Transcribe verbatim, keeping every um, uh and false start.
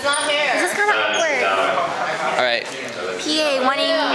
It's not here. This is kind of awkward. All right. P A wanting